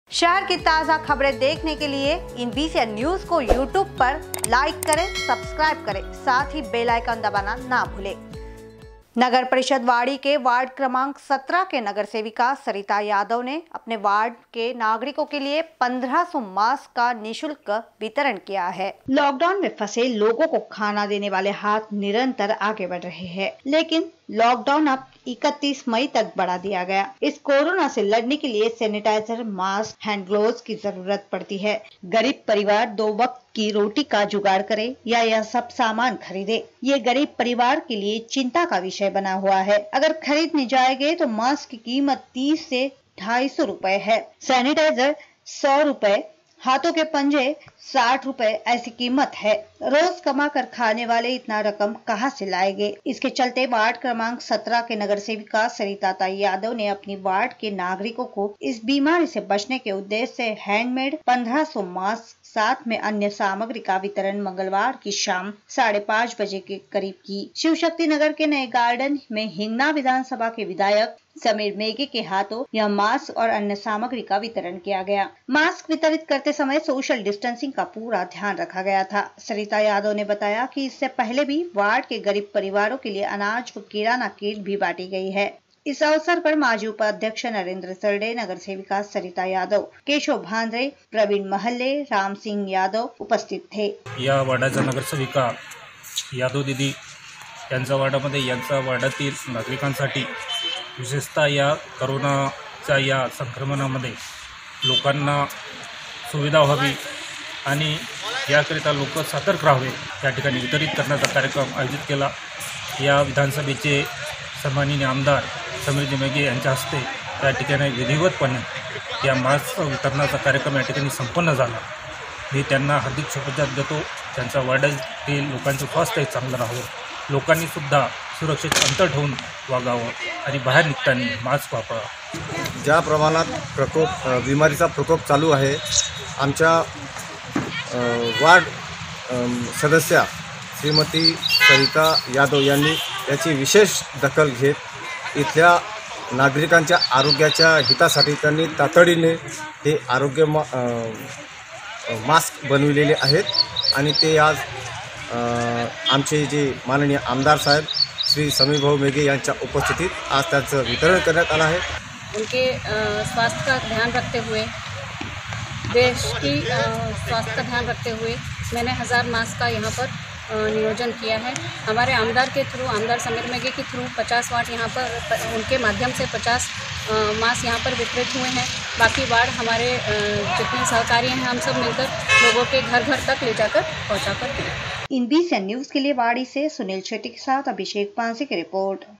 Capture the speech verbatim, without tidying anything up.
शहर की ताज़ा खबरें देखने के लिए इन बीसीएन न्यूज को यूट्यूब पर लाइक करें, सब्सक्राइब करें, साथ ही बेल आइकन दबाना ना भूलें। नगर परिषद वाड़ी के वार्ड क्रमांक सत्रह के नगर सेविका सरिता यादव ने अपने वार्ड के नागरिकों के लिए पंद्रह सौ मास्क का निशुल्क वितरण किया है। लॉकडाउन में फंसे लोगों को खाना देने वाले हाथ निरंतर आगे बढ़ रहे हैं, लेकिन लॉकडाउन अब इकतीस मई तक बढ़ा दिया गया। इस कोरोना से लड़ने के लिए सैनिटाइजर, मास्क, हैंड ग्लोव्स की जरूरत पड़ती है। गरीब परिवार दो वक्त की रोटी का जुगाड़ करे या यह सब सामान खरीदे, ये गरीब परिवार के लिए चिंता का विषय बना हुआ है। अगर खरीदने जाएंगे तो मास्क की कीमत तीस से ढाई सौ रूपए है, सैनिटाइजर सौ रूपए, हाथों के पंजे साठ रुपए ऐसी कीमत है। रोज कमा कर खाने वाले इतना रकम कहां से लाएंगे? इसके चलते वार्ड क्रमांक सत्रह के नगर सेविका सरिता यादव ने अपनी वार्ड के नागरिकों को इस बीमारी से बचने के उद्देश्य से हैंडमेड पंद्रह सौ मास्क साथ में अन्य सामग्री का वितरण मंगलवार की शाम साढ़े पाँच बजे के करीब की। शिव शक्ति नगर के नए गार्डन में हिंगना विधानसभा के विधायक समीर मेघे के हाथों यह मास्क और अन्य सामग्री का वितरण किया गया। मास्क वितरित करते समय सोशल डिस्टेंसिंग का पूरा ध्यान रखा गया था। सरिता यादव ने बताया कि इससे पहले भी वार्ड के गरीब परिवारों के लिए अनाज व किराना किट भी बांटी गई है। इस अवसर पर माजी उपाध्यक्ष नरेंद्र सरडे, नगर सेविका सरिता यादव, केशव भांद्रे, प्रवीण महल्ले, राम सिंह यादव उपस्थित थे। या वार्डाच्या नगरसेविका यादव दीदी यांच्या वार्डामध्ये यांच्या वार्डातील नागरिकांसाठी विशेषतः या कोरोनाच्या या संक्रमणामध्ये लोकांना सुविधा व्हावी आणि याकरिता लोक सतर्क राहावे या ठिकाणी वितरित करण्याचा कार्यक्रम आयोजित केला। या विधानसभेचे सन्माननीय आमदार समीर मेघे यांच्या हस्ते या ठिकाणी विधिवतपणे या मास्क वितरणाचा कार्यक्रम या ठिकाणी संपन्न झाला। मी त्यांना हार्दिक शुभेच्छा देतो। त्यांच्या वार्डातील लोकांचं स्वास्थ्य चांगलं राहावं, लोकांनी सुद्धा सुरक्षित अंतर ठेवून वागावं आणि बाहेर निघताना मास्क वापरावा। ज्या प्रमाणात प्रकोप बिमारीचा प्रकोप चालू आहे, आमच्या वार्ड सदस्या श्रीमती सरिता यादव यांनी याची विशेष दखल घेत इथल्या नागरिकांच्या आरोग्याच्या हितासाठी त्यांनी तातडीने हे आरोग्य मा मास्क बनविलेले आहेत आणि ते आज आमचे जे माननीय आमदार साहेब श्री समीर भाऊ मेघे यांच्या उपस्थितीत आज त्याचं वितरण करण्यात आलं आहे। उनके स्वास्थ्य का ध्यान रखते हुए, देश की स्वास्थ्य का ध्यान रखते हुए मैंने हज़ार मास्क का यहाँ पर नियोजन किया है। हमारे आमदार के थ्रू, आमदार समीर मेघे के थ्रू पचास वाट यहाँ पर उनके माध्यम से पचास मास्क यहाँ पर वितरित हुए हैं। बाकी वार्ड हमारे जितने सहकारी हैं हम सब मिलकर लोगों के घर घर तक ले जाकर पहुँचा कर। इन बीसीएन न्यूज के लिए वाड़ी से सुनील शेट्टी के साथ अभिषेक पांसे की रिपोर्ट।